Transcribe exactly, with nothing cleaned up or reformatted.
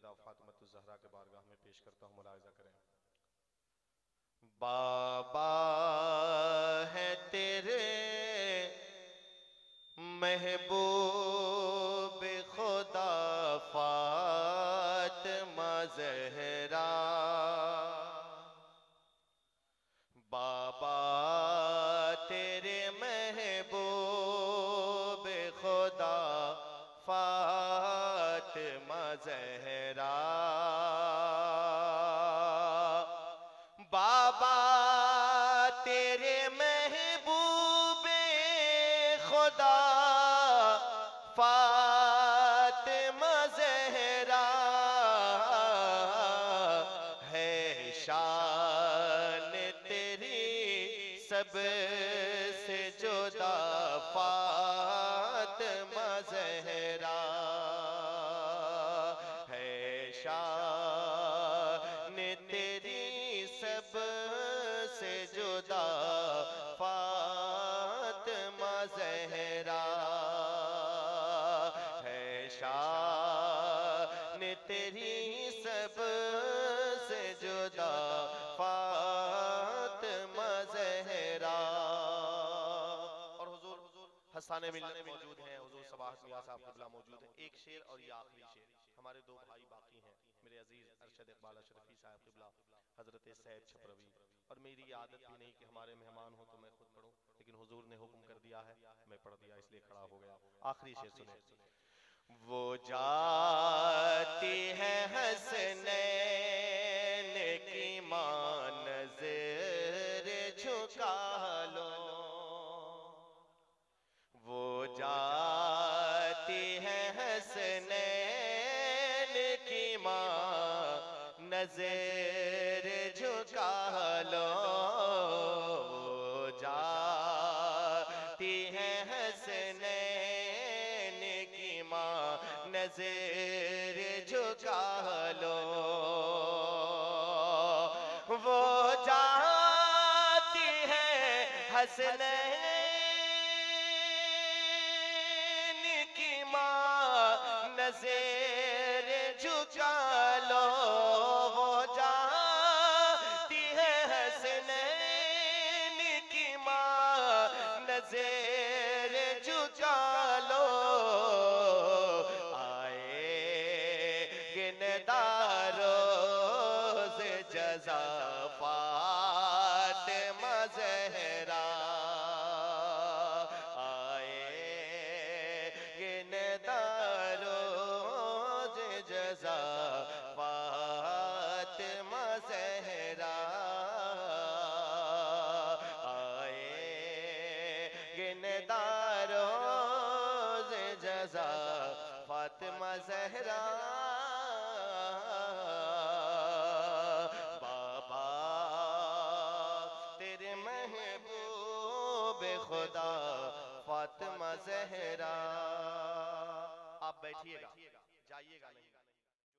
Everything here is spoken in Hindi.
इब्तिदा फातिमा ज़हरा के बारगाह में पेश करता हूँ, मुलाहिज़ा करें। बाबा है तेरे महबूब खुदा फातिमा ज़हरा, बाबा तेरे महबूब खुदा फातिमा ज़हरा, बाबा तेरे महबूब खुदा फातिमा ज़हरा है शान तेरी सबसे जुदा फातिमा ज़हरा है शान तेरी सबसे जुदा फातिमा ज़हरा है शान तेरी सबसे जुदा फातिमा ज़हरा। और हुजूर हसाने मिलत मौजूद हैं, हुजूर सबाहत मियां साहब क़िबला मौजूद हैं। एक शेर और ये आखिरी शेर, हमारे दो भाई बाकी हैं, मेरे अजीज अरशद इकबाल अशरफी साहब क़िबला, हजरत सैयद छपरवी। और मेरी आदत भी नहीं कि हमारे मेहमान हो तो मैं खुद पढ़ूं, लेकिन हुजूर ने हुक्म कर दिया है, मैं पढ़ दिया, इसलिए खड़ा हो गया। आखिरी शेर सुने। वो जाती है हसनैन की मां नज़र झुका लो, वो जाती है हसनैन की मां नज़र झुका लो, वो जाती है हसनैन की मां नज़र झुका लो, वो जाती है हसनैन की मां नज़र झुका लो, वो जाती है हसनैन की मां नज़र झुका लो, आए नदारोज़ जज़ा फातिमा ज़हरा, आए नदारोज़ जज़ा फातिमा ज़हरा, आए नदारोज़ जज़ा फातिमा ज़हरा। बाबा तेरे महबूब खुदा फातिमा ज़हरा। आप बैठिएगा, जाइएगा नहीं।